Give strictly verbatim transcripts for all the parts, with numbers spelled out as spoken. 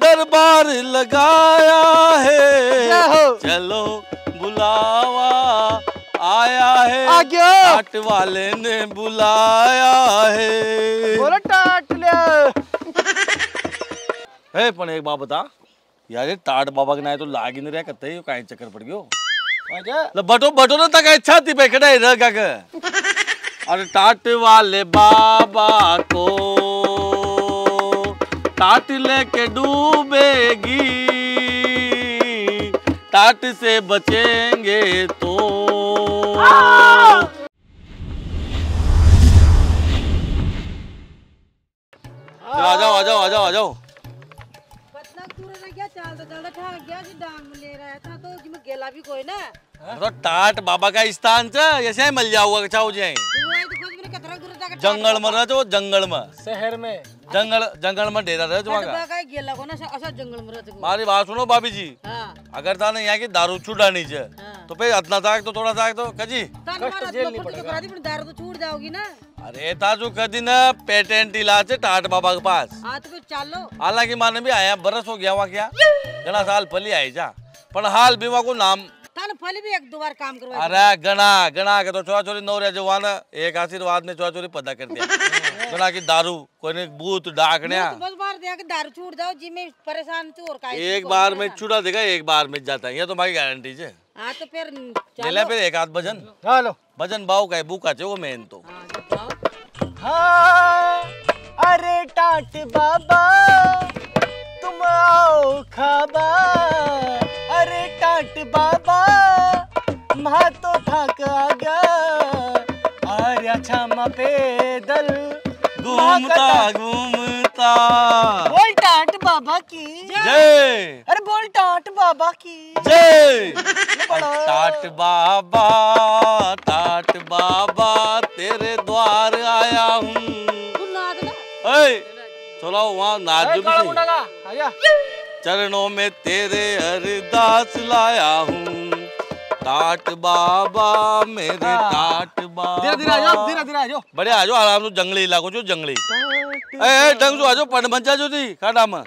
दरबार लगाया है, चलो बुलावा आया है, टाट वाले ने बुलाया है। बोलो टाट ले। है पण एक बात बता यार, ये टाट बाबा के नाय तो लाग ही नहीं रहा कते यो काहे चक्कर पड़ गयो। ल बटो बटो ना तक अच्छा थी पे खड़ा रह का के। अरे टाट वाले बाबा को टाट लेके डूबेगी, टाट से बचेंगे तो। आ जाओ आ जाओ आ जाओ आ जाओ। क्या चाल तो चल रहा गया जी, डांग में ले रहा था तो जिसमें गेला भी कोई ना। तो टाट बाबा का स्थान से ऐसे ही मिल जाऊंगा चाहो जाए। जंगल में रह जो, जंगल में शहर में जंगल जंगल में डेरा रह जो वहाँ का गेला को ना ऐसा जंगल में रहते। हमारी बात सुनो भाभी जी, अगर था ना यहाँ की दारू छुड़ानी चाहिए तो फिर इतना ताक तो थोड़ा ताक तो कजी कष्ट झेलनी पड़ेगी। दारू तो छूट जाओगी ना। अरे था जो कदी ना पेटेंट इलाज है टाट बाबा के पास। हाँ तो चलो। हालांकि माने भी आया बरस हो गया वहाँ क्या घना साल पहले आई जा, पर हाल भी वहाँ को नाम तान फली भी एक दो बार काम करवा। अरे गना गना के तो चोरा चोरी नौ रहे जवान एक आशीर्वाद ने चोरा चोरी पता कर दिया। गना की दारू कोई ने बूत डाकने बस बार दिया कि दारू छूट जाओ जी, में परेशान तू और का एक बार में छुड़ा देगा, एक बार में जाता है, ये तो भाई गारंटी है। हाँ तो फिर ले ले फिर एक आध भजन हेलो भजन बाव का है भूखा चाहिए वो मेन तो। हाँ अरे टाट बाबा तुम आओ खाबा, अरे टाट बाबा महा तो थक आ गया, अरे अच्छा म पैदल घूमता घूमता। बोल टाट बाबा की जय, अरे बोल टाट बाबा की जय। टाट बाबा टाट बाबा तेरे द्वार आया हूँ। चलो वहाँ नाच जो भी चरणों में तेरे अरदास लाया हूँ। टाट बाबा मेरे टाट बाबा। धीरे धीरे आ जाओ, धीरे धीरे आ जाओ। बढ़िया आ जाओ आराम से, जंगली इलाको जो जंगली। ए ढंग से आ जाओ, पट बंचा जो थी खाड़ा में।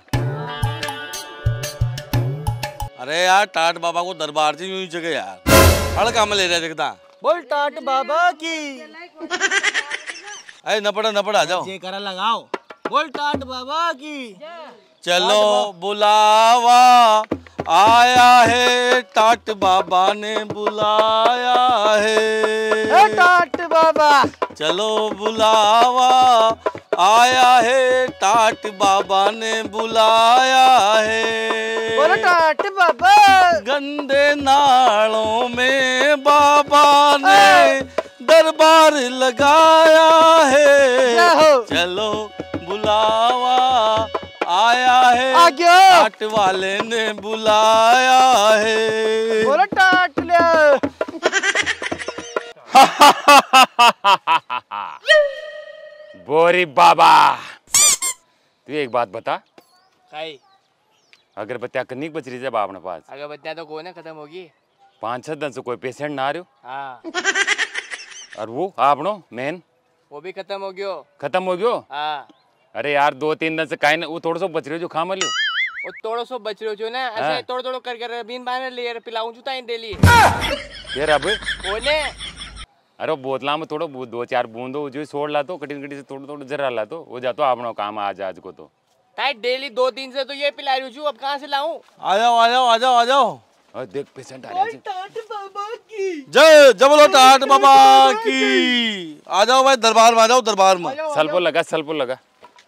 अरे यार टाट बाबा को दरबार से यूं ही जगह यार हड़का में ले रहे देखता। बोल टाट बाबा की। अरे न पड़ा न पड़ा आ जाओ। ये करा लगाओ। बोल टाट बाबा की। चलो बुलावा आया है, टाट बाबा ने बुलाया है। टाट बाबा चलो बुलावा आया है, टाट बाबा ने बुलाया है। बोलो टाट बाबा। गंदे नालों में बाबा ने दरबार लगाया है, चलो बुलावा आया है, टाट वाले ने बुलाया है। बोलो टाट ले। बोरी बाबा तू एक बात बता, काई अगरबत्तियाँ कन्नी बच रही है बाप ने पास? अगरबत्तियाँ तो कोई ना खत्म होगी। पाँच छह दिन से कोई पेशेंट ना आ रहे हो? हाँ। और वो आपनो मेन वो भी खत्म हो गयो। खत्म हो गयो? हाँ। अरे यार दो तीन दिन से काई ना वो थोड़ा सा बच रहे हो जो खा मलियो। वो थोड़ा सो बच रहे हो ना ऐसे थोड़ा थोड़ा कर कर बीन बाने ले पिलाऊं जुता इन डेली। यार अब ओने अरे बोतला में थोड़ा दो चार बूंदो जो छोड़ ला तो कटिन कटी से थोड़ा थोड़ा जरा ला तो वो जातो आपनो काम आज आज को तो ताई डेली दो दिन से तो ये पिला रही हूँ, अब कहाँ से लाऊं? आ जाओ आ जाओ आ जाओ आ जाओ। और देख पेशेंट आ रहे हैं। टाट बाबा की जय जय बोलो टाट बाबा की। आ जाओ भाई दरबार में आ जाओ, दरबार में सल्पो लगा सल्पो लगा।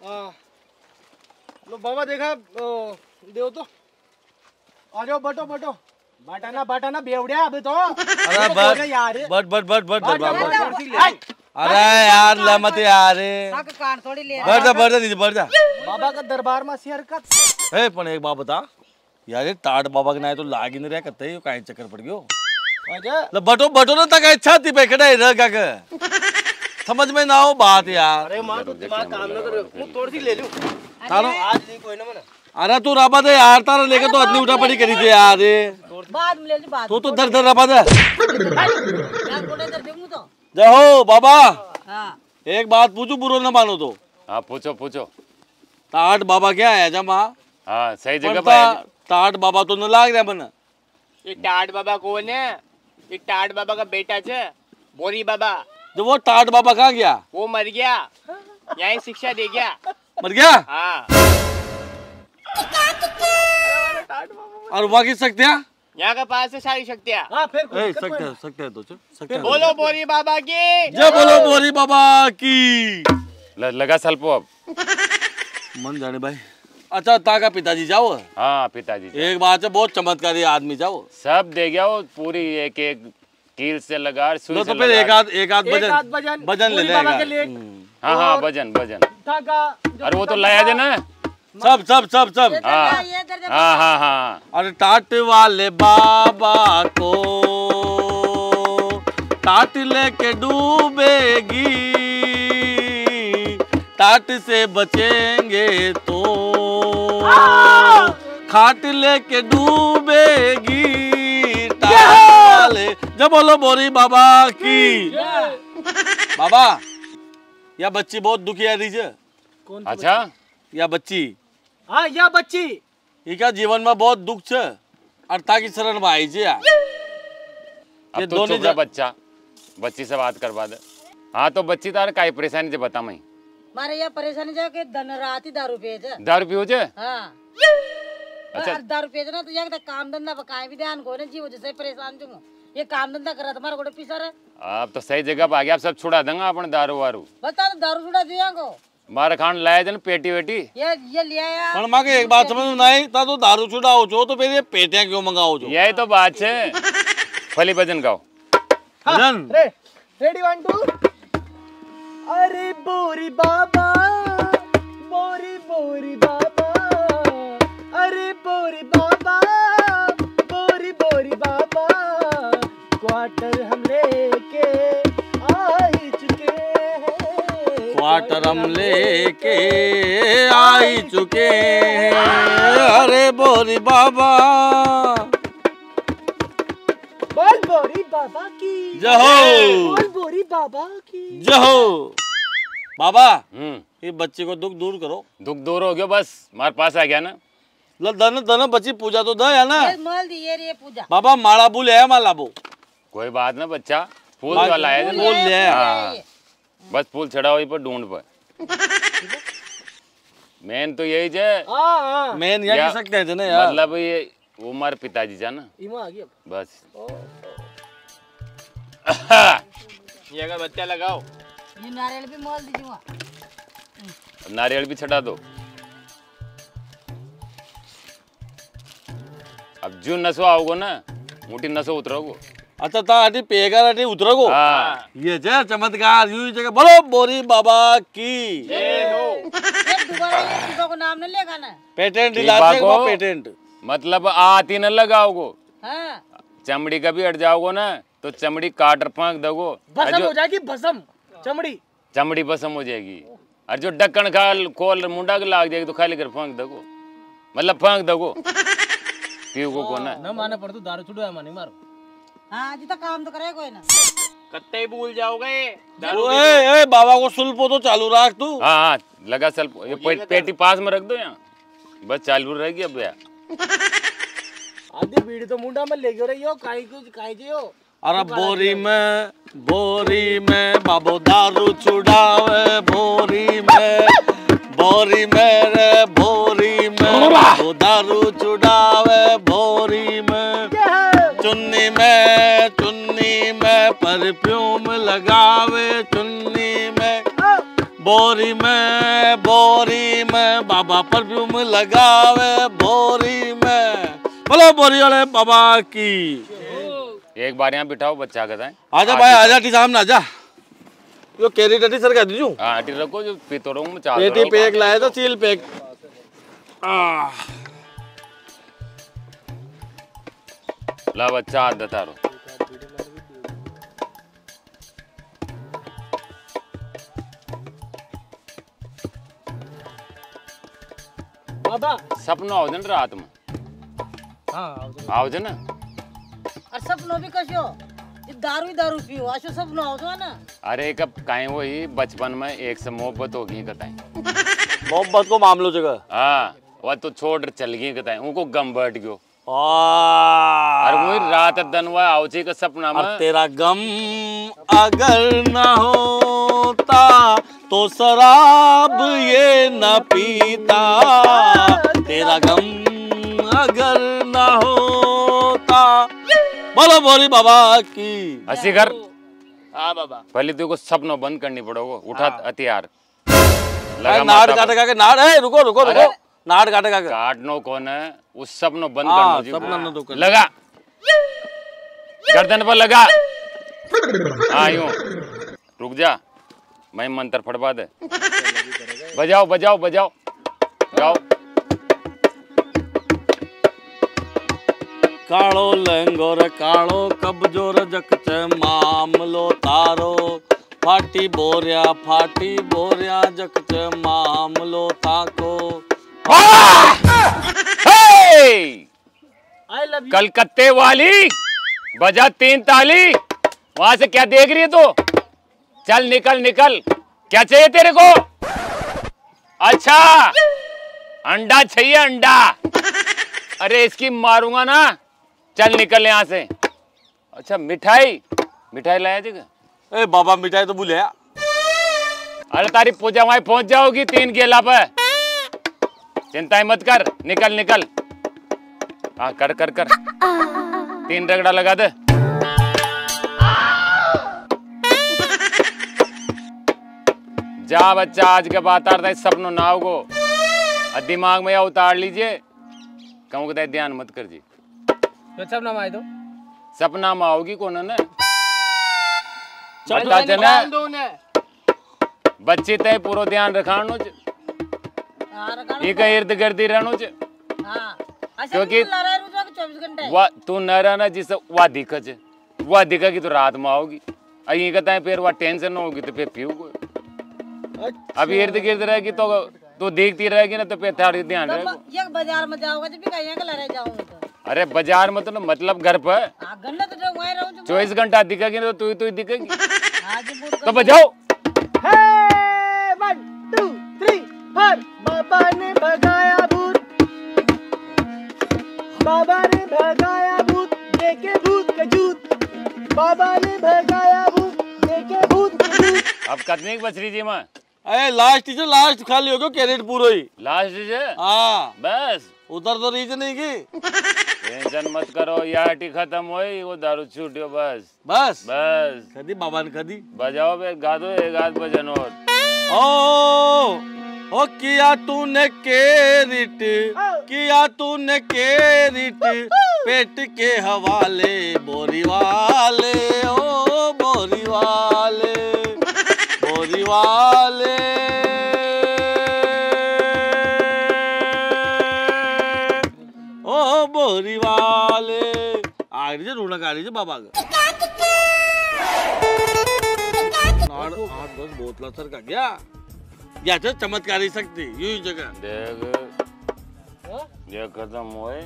लो बाबा देखा देव तो आ जाओ, बटो बटो बाटाना बाटाना बेवड़िया अबे तो। अरे but but but but but दरबार में। अरे यार लमत यार कान थोड़ी ले बढ़ जा बढ़ जा नीचे बढ़ जा। बाबा का दरबार में शेयर का। ए पण एक बात बता यार, ये टाट बाबा के नाय तो लाग ही नहीं रहा कते यो काहे चक्कर पड़ गयो। ल बटो बटो ना तक अच्छा थी पे खड़ा रह का के समझ में ना हो बात यार। अरे मां तो दिमाग काम न कर, मैं थोड़ी सी ले लूं तारो आज नहीं कोई ना मना। अरे तू रबा दे यार, तारा लेके तो इतनी उठा पड़ी करी थी यार। बाद में ले ली बात। तू तो दर दर रबा दे यार कोड़े दर दूंगा तो। जय हो बाबा। हां एक बात पूछूं, बुरो ना मानो तो। हाँ पूछो पूछो। टाट बाबा क्या है जमा हाँ सही जगह पण पर है। ता- टाट बाबा तो न लाग रहा बना। ये टाट बाबा कौन है? ये टाट बाबा का बेटा छे, बोरी बाबा। तो वो टाट बाबा कहाँ गया? वो मर गया, यही शिक्षा दे गया। मर गया? हाँ। और वहाँ की शक्तियाँ? यहाँ का पास से सारी शक्तियाँ। हाँ फिर ए, सकते हैं, सकते हैं तो चल, सकते हैं। बोलो बोरी बाबा की। जय बोलो बोरी बाबा की। ल- लगा सल्पो अब। मन जाने भाई। अच्छा ताका पिताजी जाओ। हाँ पिताजी जी। एक बात है, बहुत चमत्कारी आदमी जाओ। सब दे गया वो पूरी एक एक कील से लगा सुई लो से तो फिर लगा। एक आध एक आध एक आध भजन भजन, भजन ले बोरी बाबा लेगा। के लिए। हम्म। हाँ हाँ और- भजन भजन। था का जो अरे वो तो पिता लाया था, दे ना। सब सब सब सब। ये हाँ। दर्जा, ये दर्जा। हाँ हाँ हाँ अरे टाट वाले बाबा को टाट लेके डूबेगी, टाट से बचेंगे तो खाट लेके डूबेगी टाट वाले। जब बोलो बोरी बाबा की। बाबा या बच्ची बहुत दुखी है रही है। कौन सी अच्छा या बच्ची बच्ची? हाँ या बच्ची इका जीवन में बहुत दुख छे और ताकि शरण में आई छे यार। अब ये तो दोनों चुप रहा जा- बच्चा, बच्ची से बात करवा दे। हाँ तो बच्ची तार काई परेशानी से बता मैं। मारे ये परेशानी जो कि धन राती दारू पिए छे। दारू पियो जे? हाँ। अच्छा। और दारू पिए छे ना तो यहाँ का काम धंधा बकाए भी ध्यान को ने जीव जैसे परेशान छूं। ये काम धंधा करा तुम्हारा गोटे पीसर है। अब तो सही जगह पे आ गया, अब सब छुड़ा देंगे अपन दारू वारू। बता तो दारू छुड़ा दिया को। मार खान लाया जन पेटी वेटी। ये ये लिया यार। पण मां के एक बात समझ में नहीं ता तो दारू छुड़ाओ छो तो फिर ये पेटियां क्यों मंगाओ छो? यही तो बात है। फली भजन गाओ। भजन रे रेडी वन टू। अरे बोरी बाबा, बोरी बोरी बाबा, अरे बोरी बाबा, बोरी बोरी बाबा, क्वार्टर हम लेके आई चुके हैं। क्वार्टर हम लेके आई चुके हैं। अरे बोरी बाबा बोल बोरी बाबा की जय हो। बोल बोरी बाबा की जय हो। बाबा हम्म ये बच्चे को दुख दूर करो। दुख दूर हो गया बस, मार पास आ गया ना। ल दन दन बच्ची पूजा तो द या ना। ये मल दी ये रे पूजा। बाबा माड़ा बुल है माला बो। कोई बात ना बच्चा, फूल बात- वाला है फूल ले आया। हाँ बस फूल चढ़ा वही पर ढूंढ पर। मेन तो यही है। हाँ हाँ मैं नहीं या- कह सकते थे ना यार। मतलब ये वो हमारे पिताजी जा ना इमा आ गया। बस। ये अगर बच्चा लगाओ। ये नारियल भी मल दी जुआ। नारियल भी छटा दो। अब जो नसो आओगे ना मोटी नसो उतरोगो। अच्छा ता हटी पेगा हटी उतरोगो। हाँ ये जय चमत्कार यूं ही जगह बोलो बोरी बाबा की। ये हो। ये दोबारा ये पूजा को नाम न लेगा ना। पेटेंट ठीक दिला बाको। देगा पेटेंट। मतलब आती न लगाओगो, हाँ। चमड़ी का भी अट जाओगो ना तो चमड़ी काट फाँक दोगो। और भसम जो हो जाएगी भसम चमड़ी। चमड़ी भस्म हो जाएगी। और जो ढक्कन खाल खोल मुंडा के लाग जाएगी तो खाली कर फाँक दोगो, मतलब फाँक दोगो। पीऊ को को ना न माने पड़ तू दारू छुड़वा माने मारो। हाँ जी तो काम तो करे कोई ना। कत्ते ही भूल जाओगे। ए ए बाबा को सुल्पो तो चालू रख तू। हाँ हाँ लगा सल ये पे- पेटी पास में रख दो यहाँ, बस चालू रहेगी अब यार। आधी बीड़ी तो मुंडा में ले गयो रे यो काई कुछ काई जियो। अरे बोरी में बोरी में बाबू दारू छुड़ावे बोरी में, बोरी में रे बोरी में बाबू दारू छुड़ावे बोरी में। चुन्नी में चुन्नी में परफ्यूम लगावे चुन्नी में, बोरी में बोरी में बाबा परफ्यूम लगावे बोरी में। बोलो बोरी वाले बाबा की। एक बार यहाँ बिठाओ बच्चा का था। आजा भाई आजा टी सामने आजा। यो केरी टटी सर कह दीजू। हाँ हटी रखो जो पितरों में चाल पेटी पैक लाया था सील पैक। आ ला बच्चा हाथ दता रो। बाबा सपना हो जन रात में हाँ आओ जे ना। और सपनों भी कशो। ये दारू ही दारू पियो आशो सपनों हो तो ना। अरे कब काहे वही बचपन में एक से मोहब्बत होगी कताई। मोहब्बत को मामलो जगह। हाँ वह तो छोड़ चल गई कहता है उनको गम बैठ गयो और और वही रात दनवा आवची का सपना में तेरा गम अगर न होता तो शराब ये न पीता, तेरा गम अगर न होता। बोलो बोरी बाबा की। हंसी कर। हाँ बाबा। पहले तो को सपनों बंद करनी पड़ोगे। उठा हथियार नाड़ काटेगा के नाड़ है। रुको रुको रुको नाड़ काटेगा के काटनो कौन है उस सपनों बंद हाँ, करनो सपना न तो कर। लगा गर्दन पर लगा। हाँ यूं रुक जा मैं मंत्र फटवा दे। बजाओ बजाओ बजाओ गाओ। कालो लंगोर कालो कब्जो रजक च मामलो तारो, फाटी बोरिया फाटी बोरिया जक च मामलो ताको। कलकत्ते वाली बजा तीन ताली। वहां से क्या देख रही है तू? चल निकल निकल। क्या चाहिए तेरे को? अच्छा अंडा चाहिए अंडा। अरे इसकी मारूंगा ना। चल निकल यहाँ से। अच्छा मिठाई मिठाई लाया जगह। ए बाबा मिठाई तो भूले। अरे तारी पूजा वहां पहुंच जाओगी तीन गेला पे। चिंता मत कर निकल निकल। हाँ कर कर कर तीन रगड़ा लगा दे। जा बच्चा आज के बात आ सपनों ना होगो दिमाग में या उतार लीजिए। कहूँ कहता ध्यान मत कर जी। तो सपना में आए तो सपना में आओगी कौन है बता जना बच्चे तय पूरा ध्यान रखानो ये का इर्द गिर्द रहनो च क्योंकि वा तू न रहना जिस वा दिक्कत है वा दिक्कत की तो रात में आओगी। यही कहता है फिर वह टेंशन होगी तो फिर पीओगे। अब इर्द गिर्द रहेगी तो तू देखती रहेगी ना तो फिर थोड़ी ध्यान रहेगा। ये बाजार में जाओगे तो भी कहीं का लड़ाई जाओगे तो अरे बाजार में तो ना मतलब घर पर गन्ना तो जो वहीं रहूं चौबीस घंटा दिखेगी ना तो तू ही दिखेगी। तो बजाओ। One two three four. बाबा ने भगाया भूत, बाबा ने भगाया भूत, देखे भूत का जूत। बाबा ने भगाया भूत, देखे भूत का जूत। अब कितने की बच रही जी माँ? अरे लास्ट जो लास्ट खाली हो गयो कैरेट पूरा ही लास्ट है। हाँ बस उधर तो रीच नहीं की। टेंशन मत करो यार टी खत्म होई वो दारू छूटियो बस बस बस। कदी बाबा ने कदी बजाओ बे गा दो एक आध भजन और। ओ ओ किया तूने केरिट किया तूने केरिट पेट के हवाले बोरी वाले ओ बोरी वाले बोरी वाले। ओ बोरी वाले आ रही रोना आ रही बाबा का आठ दस बोतला सर का क्या या तो चमत्कारी शक्ति यूं ही जगह देख ये खत्म होए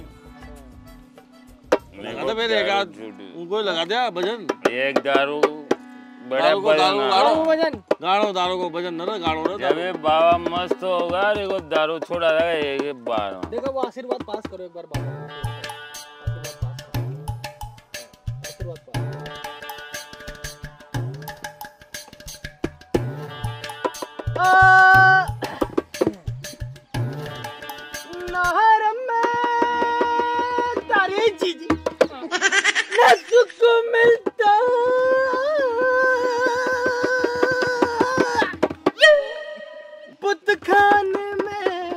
लगा दे मेरे एक आध उनको लगा दिया भजन। एक दारू बड़ा भजन भजन गाड़ो दारू को भजन न गाड़ो न जब ये बाबा मस्त होगा देखो दारू छोड़ा रहेगा एक बार। देखो वो आशीर्वाद पास करो एक बार बाबा आशीर्वाद पास। नहर में तारी जीजी न सुख मिलता पुत खाने में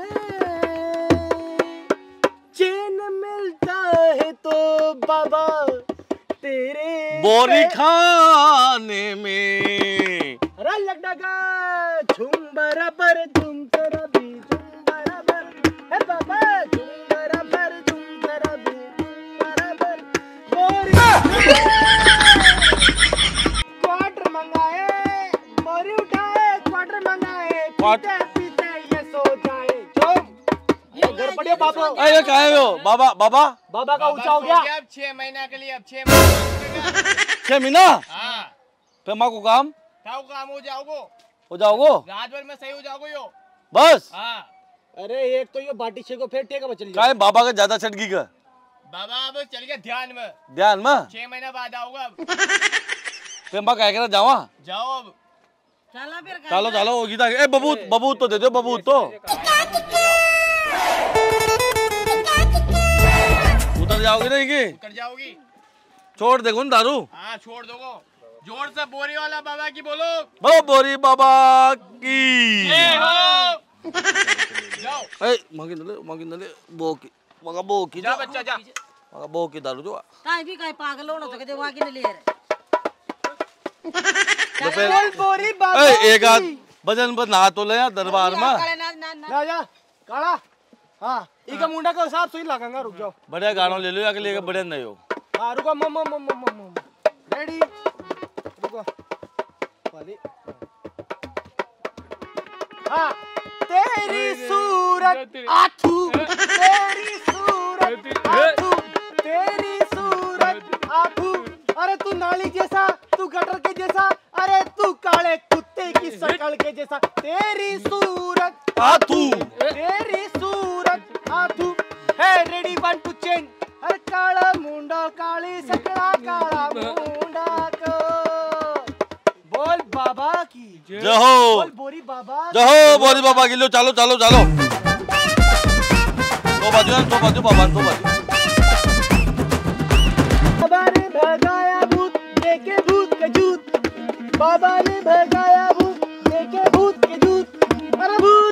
चैन मिलता है तो बाबा तेरे बोरी खाने में रलक डगा झुम बराबर झुम तेरा भी झुम बराबर है बाबा झुम बराबर झुम तेरा भी झुम बराबर। बोरी क्वार्टर मंगाए बोरी उठाए क्वार्टर मंगाए पीते पीते ये सो जाए झुम। ये घर पड़ियो बाबा। अरे काहे हो बाबा बाबा बाबा का ऊंचा हो गया। अब छह महीना के लिए अब छह महीना छह महीना हाँ फिर माँ को काम ताऊ काम हो जाओगो हो जाओगो रात भर में सही हो जाओगो यो बस। हाँ अरे एक तो ये बाटी छे को फेर टेका चली काय बाबा का ज्यादा छटगी का बाबा अब चल गया ध्यान में। ध्यान में छह महीना बाद आऊंगा। पेम्बा काय करा जावा जाओ अब। चला फिर चलो चलो वो गीता ए बबूत बबूत तो दे दो बबूत तो उतर जाओगी नहीं कि उतर जाओगी। छोड़ देखो ना दारू हाँ छोड़ दोगो। जोर से बोरी वाला बाबा की बोलो। बोलो बोरी बाबा की जय हो। जाओ ए मांगी नले मांगी नले बो की मगा बो की जा बच्चा जा। मगा बो की दारू जो काय भी काय पागल होना तो के वागी ने ले रे बोल बोरी बाबा ए एक आध भजन पर नहा तो ले यार दरबार में काले ना ना ना ना जा काला हाँ इका मुंडा का हिसाब सुई लगांगा रुक जाओ बढ़िया गाना ले लो या के लेके बढ़िया नहीं हो हाँ रुको मम मम मम मम मम रेडी रुको वाली हाँ तेरी सूरत आथू तेरी सूरत आथू तेरी सूरत आथू अरे तू नाली जैसा तू गटर के जैसा अरे तू काले कुत्ते की शक्ल के जैसा तेरी सूरत आथू तेरी सूरत आथू है रेडी वन टू चेंज अरे काला मुंडा काली सकड़ा काला मुंडा को बोल बाबा की जय हो बोल बोरी बाबा जय हो बोरी बाबा की लो चलो चलो चलो तो बाजू तो बाजू बाबा तो बाजू बाबा ने भगाया भूत देखे भूत के जूत बाबा ने भगाया भूत देखे भूत के जूत अरे भूत